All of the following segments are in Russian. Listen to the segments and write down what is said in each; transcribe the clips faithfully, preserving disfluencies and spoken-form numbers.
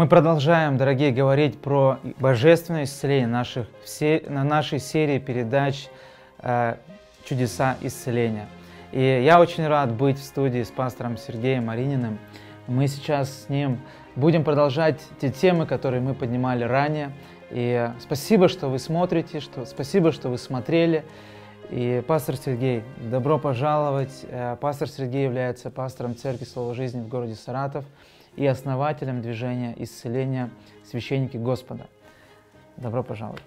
Мы продолжаем, дорогие, говорить про божественное исцеление наших, все, на нашей серии передач э, «Чудеса исцеления». И я очень рад быть в студии с пастором Сергеем Марининым. Мы сейчас с ним будем продолжать те темы, которые мы поднимали ранее. И спасибо, что вы смотрите, что, спасибо, что вы смотрели. И пастор Сергей, добро пожаловать. Пастор Сергей является пастором Церкви Слово Жизни в городе Саратов и основателем движения исцеления «Священники Господа». Добро пожаловать.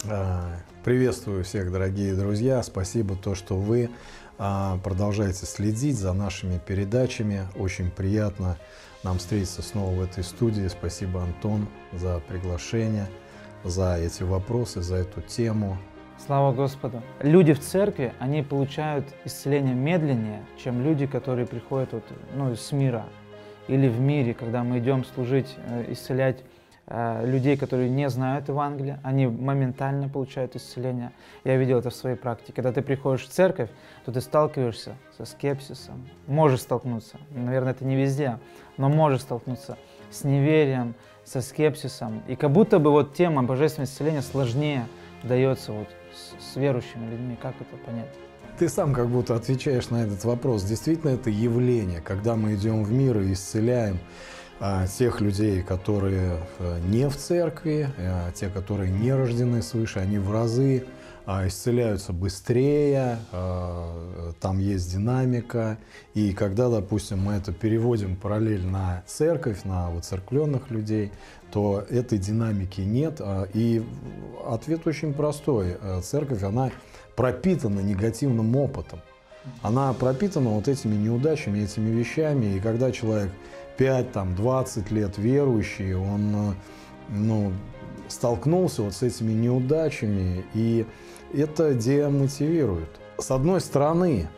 Приветствую всех, дорогие друзья. Спасибо, то, что вы продолжаете следить за нашими передачами. Очень приятно нам встретиться снова в этой студии. Спасибо, Антон, за приглашение, за эти вопросы, за эту тему. Слава Господу! Люди в церкви, они получают исцеление медленнее, чем люди, которые приходят вот, ну, с мира. Или в мире, когда мы идем служить, исцелять э, людей, которые не знают Евангелия, они моментально получают исцеление. Я видел это в своей практике. Когда ты приходишь в церковь, то ты сталкиваешься со скепсисом. Можешь столкнуться, наверное, это не везде, но можешь столкнуться с неверием, со скепсисом. И как будто бы вот тема божественного исцеления сложнее дается вот с, с верующими людьми. Как это понять? Ты сам как будто отвечаешь на этот вопрос. Действительно, это явление, когда мы идем в мир и исцеляем а, тех людей, которые а, не в церкви, а, те, которые не рождены свыше, они в разы а, исцеляются быстрее, а, там есть динамика. И когда, допустим, мы это переводим параллель на церковь, на уцерквленных людей, то этой динамики нет. А, и ответ очень простой. Церковь, она пропитана негативным опытом. Она пропитана вот этими неудачами, этими вещами. И когда человек пять-двадцать лет верующий, он ну, столкнулся вот с этими неудачами, и это демотивирует. С одной стороны,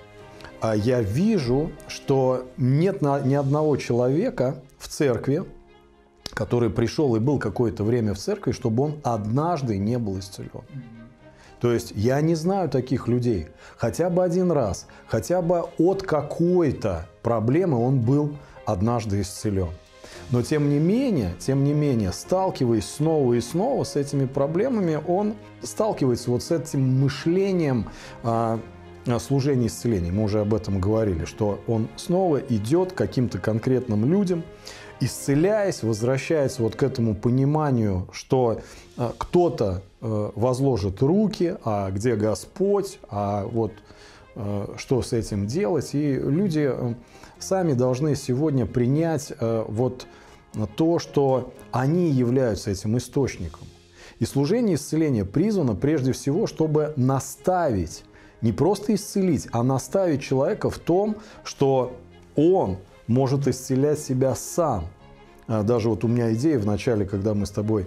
я вижу, что нет ни одного человека в церкви, который пришел и был какое-то время в церкви, чтобы он однажды не был исцелен. То есть я не знаю таких людей. Хотя бы один раз, хотя бы от какой-то проблемы он был однажды исцелен. Но тем не менее, тем не менее, сталкиваясь снова и снова с этими проблемами, он сталкивается вот с этим мышлением а, служения исцеления. Мы уже об этом говорили, что он снова идет к каким-то конкретным людям, исцеляясь, возвращается вот к этому пониманию, что э, кто-то э, возложит руки, а где Господь, а вот э, что с этим делать. И люди э, сами должны сегодня принять э, вот то, что они являются этим источником. И служение исцеления призвано прежде всего, чтобы наставить, не просто исцелить, а наставить человека в том, что он может исцелять себя сам. Даже вот у меня идея в начале, когда мы с тобой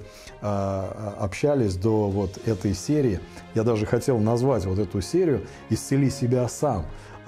общались до вот этой серии, я даже хотел назвать вот эту серию «Исцели себя сам»,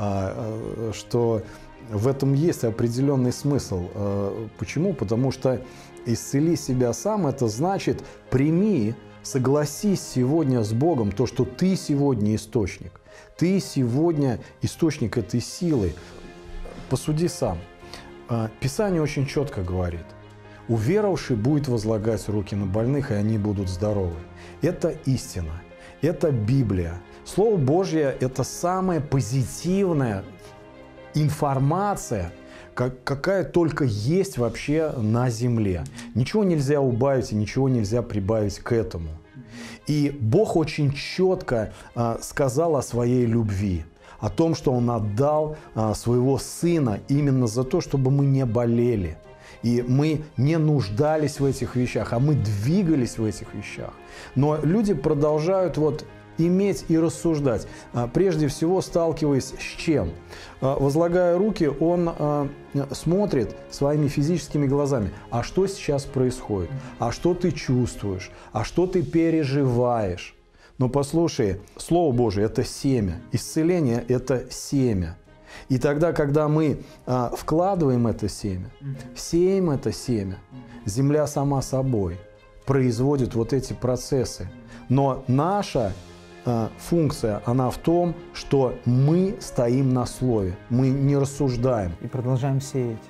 что в этом есть определенный смысл. Почему? Потому что «исцели себя сам» — это значит «прими», согласись сегодня с Богом, то, что ты сегодня источник. Ты сегодня источник этой силы. Посуди сам. Писание очень четко говорит: уверовавший будет возлагать руки на больных, и они будут здоровы. Это истина, это Библия. Слово Божье – это самая позитивная информация, как, какая только есть вообще на земле. Ничего нельзя убавить и ничего нельзя прибавить к этому. И Бог очень четко а, сказал о своей любви, о том, что Он отдал а, своего Сына именно за то, чтобы мы не болели. И мы не нуждались в этих вещах, а мы двигались в этих вещах. Но люди продолжают вот иметь и рассуждать, а, прежде всего сталкиваясь с чем? А, возлагая руки, он а, смотрит своими физическими глазами. А что сейчас происходит? А что ты чувствуешь? А что ты переживаешь? Но послушай, Слово Божие – это семя. Исцеление – это семя. И тогда, когда мы а, вкладываем это семя, сеем это семя, земля сама собой производит вот эти процессы. Но наша а, функция, она в том, что мы стоим на слове, мы не рассуждаем. И продолжаем сеять.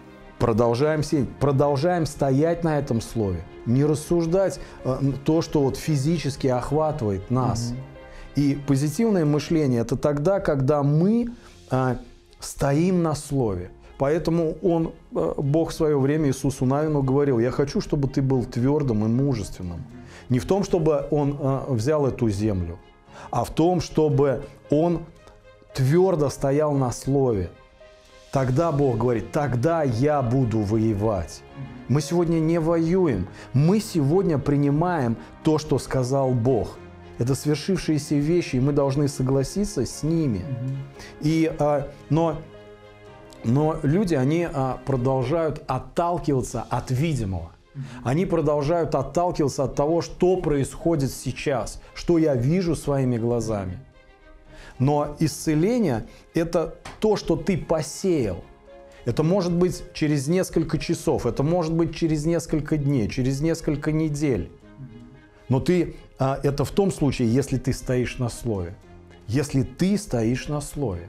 Продолжаем сеять, продолжаем стоять на этом слове, не рассуждать э, то, что вот физически охватывает нас. Mm-hmm. И позитивное мышление – это тогда, когда мы э, стоим на слове. Поэтому он, э, Бог в свое время Иисусу Навину говорил: я хочу, чтобы ты был твердым и мужественным. Не в том, чтобы он э, взял эту землю, а в том, чтобы он твердо стоял на слове. Тогда Бог говорит: тогда я буду воевать. Мы сегодня не воюем. Мы сегодня принимаем то, что сказал Бог. Это свершившиеся вещи, и мы должны согласиться с ними. И, а, но, но люди, они а, продолжают отталкиваться от видимого. Они продолжают отталкиваться от того, что происходит сейчас, что я вижу своими глазами. Но исцеление – это то, что ты посеял. Это может быть через несколько часов, это может быть через несколько дней, через несколько недель. Но ты, а, это в том случае, если ты стоишь на слове. Если ты стоишь на слове.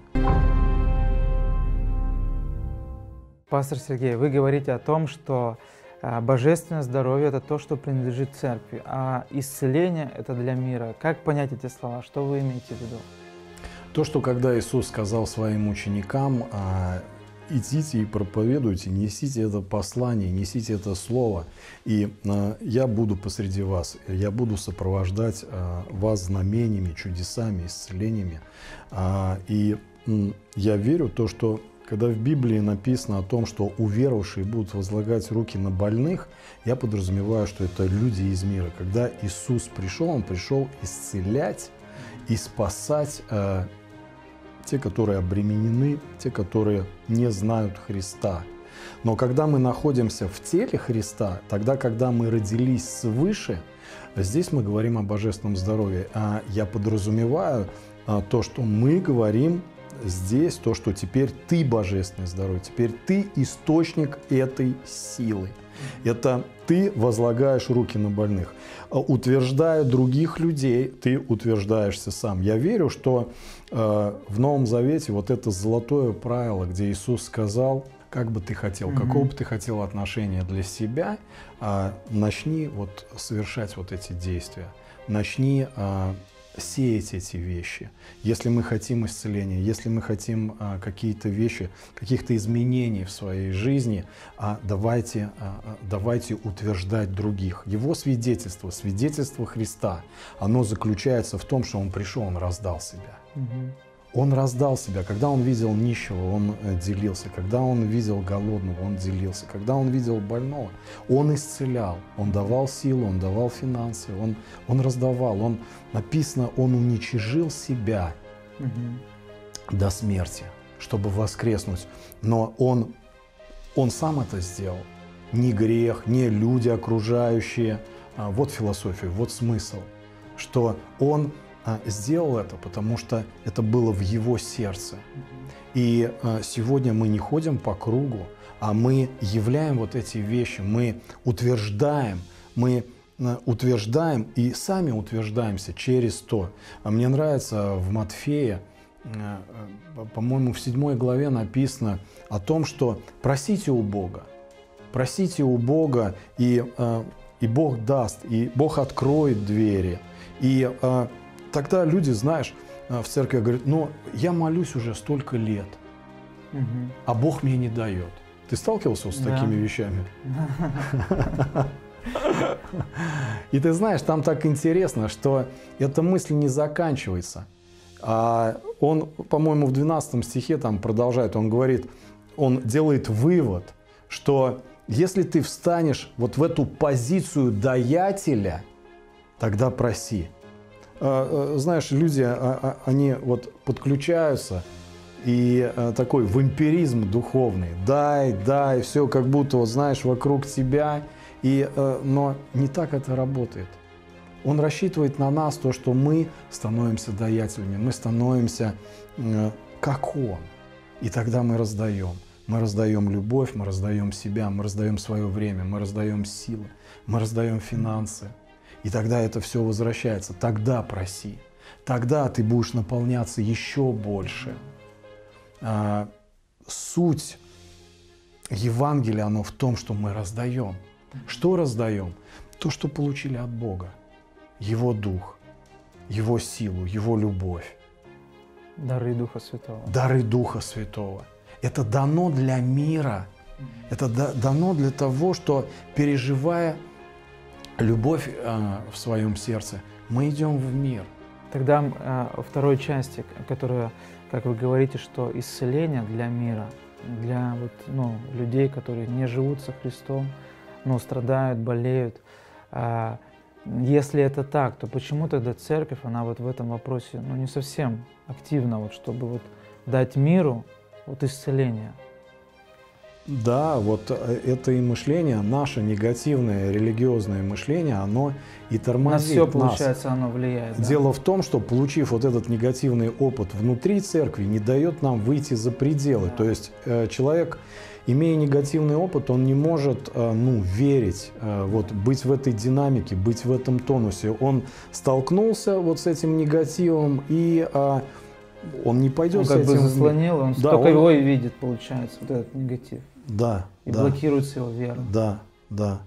Пастор Сергей, вы говорите о том, что а, божественное здоровье – это то, что принадлежит церкви, а исцеление – это для мира. Как понять эти слова? Что вы имеете в виду? То, что когда Иисус сказал своим ученикам: идите и проповедуйте, несите это послание, несите это слово, и я буду посреди вас, я буду сопровождать вас знамениями, чудесами, исцелениями. И я верю в то, что когда в Библии написано о том, что уверовавшие будут возлагать руки на больных, я подразумеваю, что это люди из мира. Когда Иисус пришел, Он пришел исцелять и спасать те, которые обременены, те, которые не знают Христа. Но когда мы находимся в теле Христа, тогда, когда мы родились свыше, здесь мы говорим о божественном здоровье. А я подразумеваю то, что мы говорим здесь, то, что теперь ты божественное здоровье, теперь ты источник этой силы. Это ты возлагаешь руки на больных. Утверждая других людей, ты утверждаешься сам. Я верю, что э, в Новом Завете вот это золотое правило, где Иисус сказал: как бы ты хотел, mm-hmm. какого бы ты хотел отношения для себя, э, начни вот совершать вот эти действия, начни э, сеять эти вещи. Если мы хотим исцеления, если мы хотим а, какие-то вещи, каких-то изменений в своей жизни, а, давайте, а, давайте утверждать других. Его свидетельство, свидетельство Христа, оно заключается в том, что Он пришел, Он раздал себя. Угу. Он раздал себя. Когда Он видел нищего, Он делился. Когда Он видел голодного, Он делился. Когда Он видел больного, Он исцелял. Он давал силу, Он давал финансы, Он, он раздавал. Он, написано, Он уничижил себя угу. до смерти, чтобы воскреснуть. Но Он, он сам это сделал. Ни грех, ни люди окружающие. Вот философия, вот смысл. Что Он сделал это, потому что это было в Его сердце. И сегодня мы не ходим по кругу, а мы являем вот эти вещи, мы утверждаем, мы утверждаем и сами утверждаемся через то. Мне нравится в Матфея, по-моему, в седьмой главе написано о том, что просите у Бога, просите у Бога, и, и Бог даст, и Бог откроет двери. И тогда люди, знаешь, в церкви говорят: ну, я молюсь уже столько лет, угу. а Бог мне не дает. Ты сталкивался с да. такими вещами? И ты знаешь, там так интересно, что эта мысль не заканчивается. А он, по-моему, в двенадцатом стихе там продолжает, он говорит, он делает вывод, что если ты встанешь вот в эту позицию даятеля, тогда проси. Знаешь, люди, они вот подключаются, и такой вампиризм духовный. Дай, дай, все как будто, вот, знаешь, вокруг тебя. И, но не так это работает. Он рассчитывает на нас то, что мы становимся даятелями, мы становимся как Он. И тогда мы раздаем. Мы раздаем любовь, мы раздаем себя, мы раздаем свое время, мы раздаем силы, мы раздаем финансы. И тогда это все возвращается. Тогда проси. Тогда ты будешь наполняться еще больше. А, суть Евангелие, оно в том, что мы раздаем. Что раздаем? То, что получили от Бога. Его Дух, Его силу, Его любовь. Дары Духа Святого. Дары Духа Святого. Это дано для мира. Это дано для того, что, переживая любовь э, в своем сердце, мы идем в мир. Тогда э, во второй части, которая, как вы говорите, что исцеление для мира, для вот, ну, людей, которые не живут со Христом, но страдают, болеют. Э, если это так, то почему тогда церковь, она вот в этом вопросе ну, не совсем активна, вот, чтобы вот дать миру вот, исцеление? Да, вот это и мышление, наше негативное религиозное мышление, оно и тормозит на все, нас. получается, оно влияет. Дело да? в том, что, получив вот этот негативный опыт внутри церкви, не дает нам выйти за пределы. Да. То есть э, человек, имея негативный опыт, он не может э, ну, верить, э, вот, быть в этой динамике, быть в этом тонусе. Он столкнулся вот с этим негативом и... Э, он не пойдет он с как этим. бы заслонил, он да, только он... его и видит, получается, вот этот негатив. Да, и да. блокируется его вера. Да, да.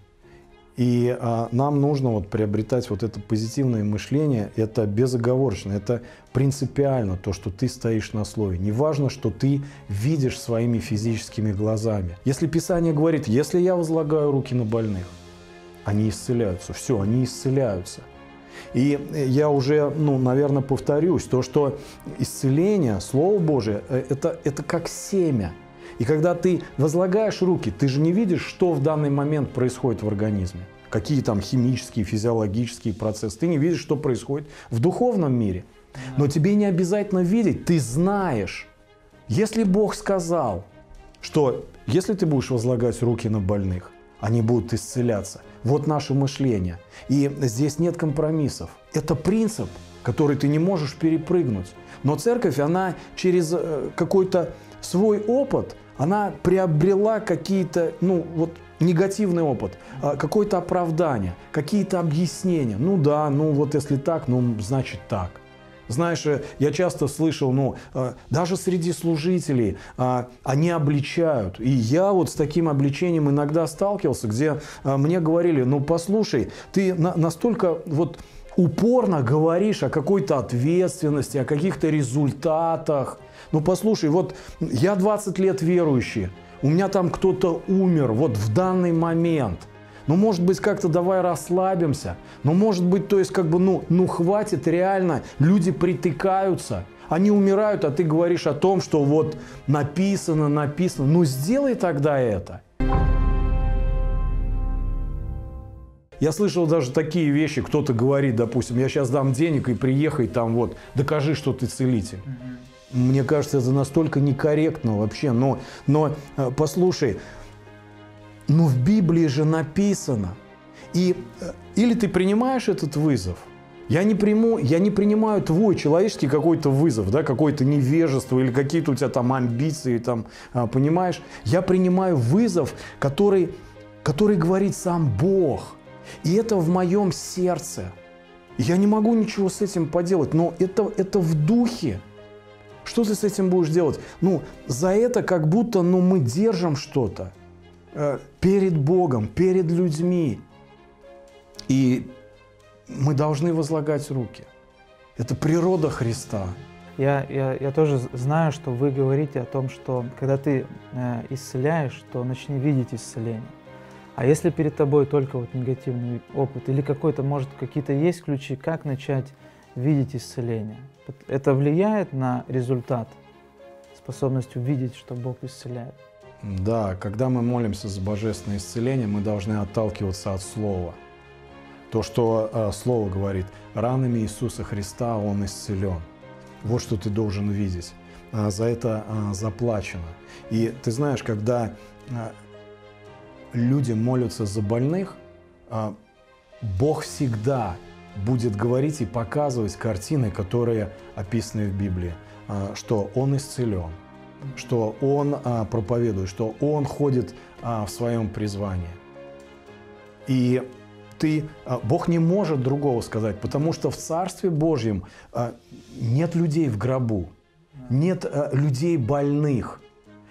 И а, нам нужно вот приобретать вот это позитивное мышление, это безоговорочно, это принципиально то, что ты стоишь на слове. Не важно, что ты видишь своими физическими глазами. Если Писание говорит, если я возлагаю руки на больных, они исцеляются, все, они исцеляются. И я уже, ну, наверное, повторюсь, то, что исцеление, Слово Божие, это, это как семя. И когда ты возлагаешь руки, ты же не видишь, что в данный момент происходит в организме. Какие там химические, физиологические процессы. Ты не видишь, что происходит в духовном мире. Но тебе не обязательно видеть, ты знаешь. Если Бог сказал, что если ты будешь возлагать руки на больных, они будут исцеляться. Вот наше мышление. И здесь нет компромиссов. Это принцип, который ты не можешь перепрыгнуть. Но церковь, она через какой-то свой опыт, она приобрела какие-то, ну, вот, негативный опыт, какое-то оправдание, какие-то объяснения. Ну да, ну вот если так, ну значит так. Знаешь, я часто слышал, ну, даже среди служителей они обличают. И я вот с таким обличением иногда сталкивался, где мне говорили, ну, послушай, ты настолько вот упорно говоришь о какой-то ответственности, о каких-то результатах. Ну, послушай, вот я двадцать лет верующий, у меня там кто-то умер вот в данный момент. Ну, может быть, как-то давай расслабимся. Ну, может быть, то есть, как бы, ну, ну, хватит, реально, люди притыкаются. Они умирают, а ты говоришь о том, что вот написано, написано. Ну, сделай тогда это. Я слышал даже такие вещи, кто-то говорит, допустим, я сейчас дам денег и приехай там вот, докажи, что ты целитель. Mm-hmm. Мне кажется, это настолько некорректно вообще. Но, но послушай, ну в Библии же написано. И или ты принимаешь этот вызов, я не приму, я не принимаю твой человеческий какой-то вызов, да, какое-то невежество или какие-то у тебя там амбиции, там, понимаешь? Я принимаю вызов, который, который говорит сам Бог. И это в моем сердце. Я не могу ничего с этим поделать, но это, это в духе. Что ты с этим будешь делать? Ну, за это как будто ну, мы держим что-то э, перед Богом, перед людьми. И мы должны возлагать руки. Это природа Христа. Я, я, я тоже знаю, что вы говорите о том, что когда ты э, исцеляешь, то начни видеть исцеление. А если перед тобой только вот негативный опыт или какой-то, может, какие-то есть ключи, как начать видеть исцеление? Это влияет на результат, способность увидеть, что Бог исцеляет? Да, когда мы молимся за божественное исцеление, мы должны отталкиваться от Слова. То, что э, Слово говорит, ранами Иисуса Христа Он исцелен. Вот что ты должен видеть. А за это а, заплачено. И ты знаешь, когда а, люди молятся за больных, а, Бог всегда будет говорить и показывать картины, которые описаны в Библии, а, что Он исцелен, что Он а, проповедует, что Он ходит а, в своем призвании. И ты, а, Бог не может другого сказать, потому что в Царстве Божьем а, нет людей в гробу, нет а, людей больных.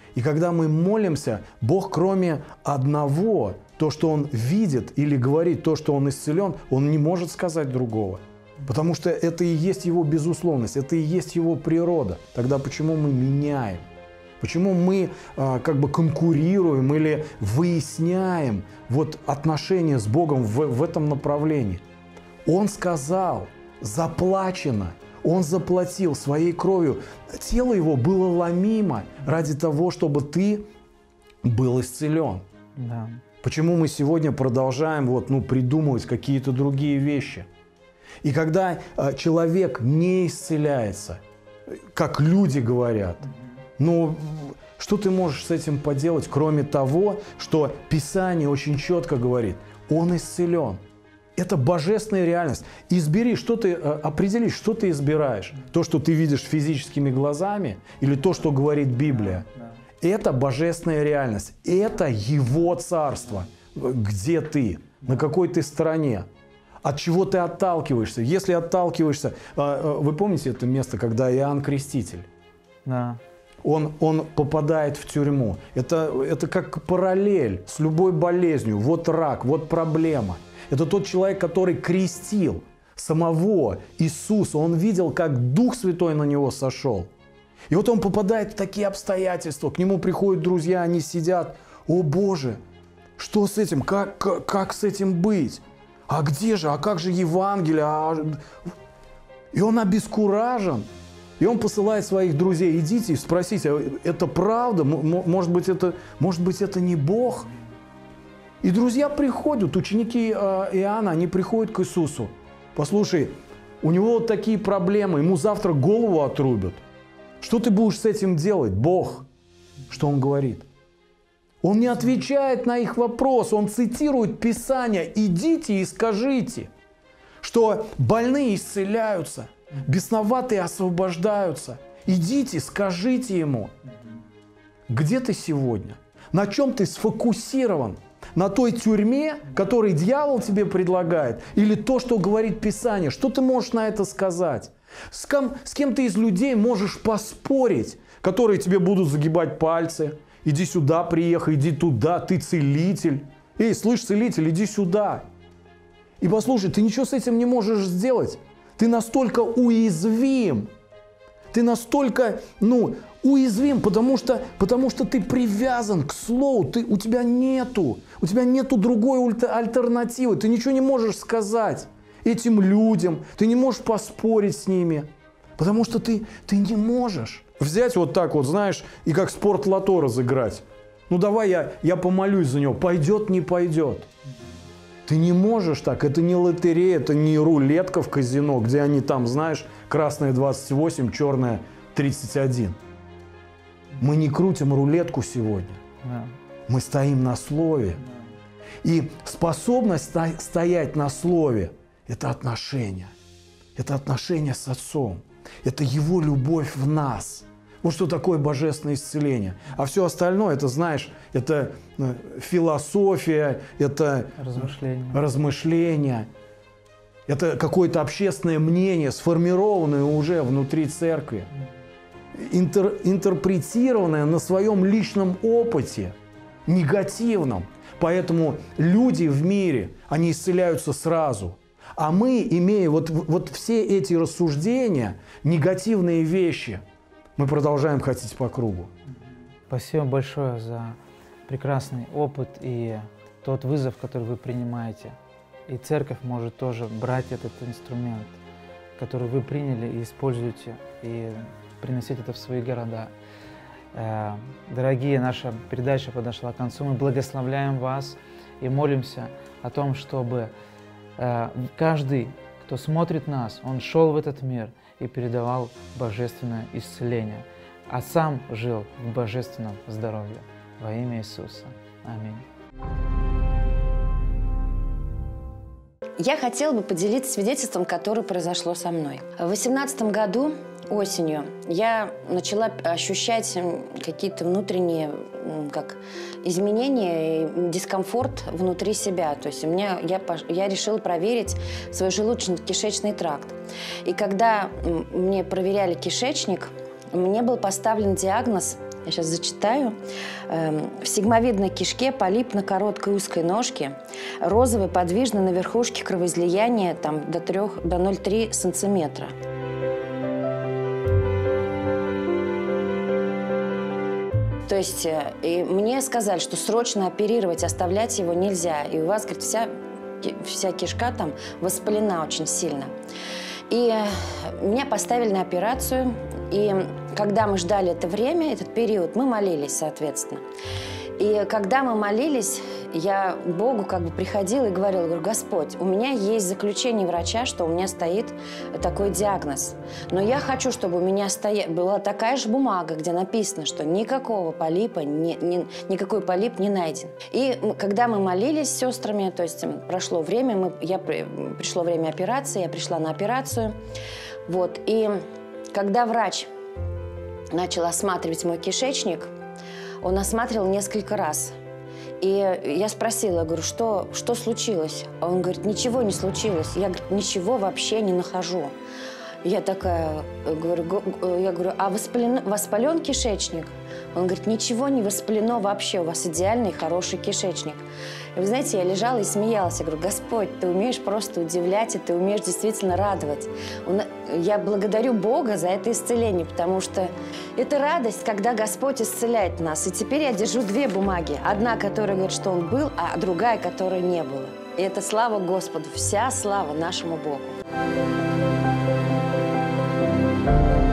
И когда мы молимся, Бог, кроме одного, то, что Он видит или говорит то, что Он исцелен, Он не может сказать другого. Потому что это и есть Его безусловность, это и есть Его природа. Тогда почему мы меняем? Почему мы а, как бы конкурируем или выясняем вот отношения с Богом в, в этом направлении? Он сказал, заплачено. Он заплатил своей кровью. Тело Его было ломимо ради того, чтобы ты был исцелен. Да. Почему мы сегодня продолжаем вот, ну, придумывать какие-то другие вещи? И когда э, человек не исцеляется, как люди говорят, ну, что ты можешь с этим поделать, кроме того, что Писание очень четко говорит, он исцелен. Это божественная реальность. Избери, что ты, определи, что ты избираешь. То, что ты видишь физическими глазами, или то, что говорит Библия. Это божественная реальность. Это Его царство. Где ты? На какой ты стороне? От чего ты отталкиваешься? Если отталкиваешься... Вы помните это место, когда Иоанн Креститель? Да. Он, он попадает в тюрьму. Это, это как параллель с любой болезнью. Вот рак, вот проблема. Это тот человек, который крестил самого Иисуса. Он видел, как Дух Святой на него сошел. И вот он попадает в такие обстоятельства. К нему приходят друзья, они сидят. О Боже, что с этим? Как, как, как с этим быть? А где же? А как же Евангелие? А... И он обескуражен. И он посылает своих друзей. Идите и спросите, это правда? Может быть, это, может быть, это не Бог? И друзья приходят, ученики Иоанна, они приходят к Иисусу. Послушай, у него вот такие проблемы, ему завтра голову отрубят. Что ты будешь с этим делать, Бог? Что он говорит? Он не отвечает на их вопрос, он цитирует Писание. Идите и скажите, что больные исцеляются, бесноватые освобождаются. Идите, скажите ему, где ты сегодня? На чем ты сфокусирован? На той тюрьме, которую дьявол тебе предлагает? Или то, что говорит Писание? Что ты можешь на это сказать? С кем, с кем ты из людей можешь поспорить, которые тебе будут загибать пальцы? Иди сюда, приехай, иди туда, ты целитель. Эй, слышь, целитель, иди сюда. И послушай, ты ничего с этим не можешь сделать. Ты настолько уязвим. Ты настолько, ну, уязвим, потому что, потому что ты привязан к слову. Ты, у тебя нету, у тебя нету другой альтернативы. Ты ничего не можешь сказать этим людям. Ты не можешь поспорить с ними. Потому что ты, ты не можешь взять вот так вот, знаешь, и как спорт-лото разыграть. Ну давай я, я помолюсь за него. Пойдет, не пойдет. Ты не можешь так. Это не лотерея, это не рулетка в казино, где они там, знаешь, красная двадцать восемь, черная тридцать один. Мы не крутим рулетку сегодня. Да. Мы стоим на слове. Да. И способность стоять на слове – это отношение. Это отношение с Отцом. Это Его любовь в нас. Вот что такое божественное исцеление. А все остальное, это, знаешь, это философия, это размышления, размышления это какое-то общественное мнение, сформированное уже внутри церкви, интер, интерпретированное на своем личном опыте, негативном. Поэтому люди в мире, они исцеляются сразу. А мы, имея вот, вот все эти рассуждения, негативные вещи, мы продолжаем ходить по кругу. Спасибо большое за прекрасный опыт и тот вызов, который вы принимаете. И церковь может тоже брать этот инструмент, который вы приняли, и используете, и приносить это в свои города. Дорогие, наша передача подошла к концу. Мы благословляем вас и молимся о том, чтобы каждый, кто смотрит нас, он шел в этот мир и передавал божественное исцеление, а сам жил в божественном здоровье. Во имя Иисуса. Аминь. Я хотела бы поделиться свидетельством, которое произошло со мной. В две тысячи восемнадцатом году осенью я начала ощущать какие-то внутренние как, изменения и дискомфорт внутри себя. То есть у меня, я, я решила проверить свой желудочно-кишечный тракт. И когда мне проверяли кишечник, мне был поставлен диагноз Я сейчас зачитаю. В сигмовидной кишке полип на короткой узкой ножке, розовый, подвижный на верхушке, кровоизлияние там, до, трёх, до ноль целых три десятых сантиметра. То есть и мне сказали, что срочно оперировать, оставлять его нельзя. И у вас, говорит, вся, вся кишка там воспалена очень сильно. И меня поставили на операцию. И когда мы ждали это время, этот период, мы молились, соответственно. И когда мы молились, я к Богу как бы приходила и говорила, говорю, Господь, у меня есть заключение врача, что у меня стоит такой диагноз. Но я хочу, чтобы у меня стоя... была такая же бумага, где написано, что никакого полипа, ни, ни, никакой полип не найден. И когда мы молились с сестрами, то есть прошло время, мы, я, пришло время операции, я пришла на операцию. Вот, и когда врач начал осматривать мой кишечник, он осматривал несколько раз. И я спросила, говорю, что, что случилось? А он говорит, ничего не случилось. Я, говорит, ничего вообще не нахожу. Я такая, говорю, я говорю, а воспален, воспален кишечник? Он говорит, ничего не воспалено вообще, у вас идеальный, хороший кишечник. И вы знаете, я лежала и смеялась. Я говорю, Господь, ты умеешь просто удивлять, и ты умеешь действительно радовать. Я благодарю Бога за это исцеление, потому что это радость, когда Господь исцеляет нас. И теперь я держу две бумаги. Одна, которая говорит, что Он был, а другая, которой не было. И это слава Господу, вся слава нашему Богу.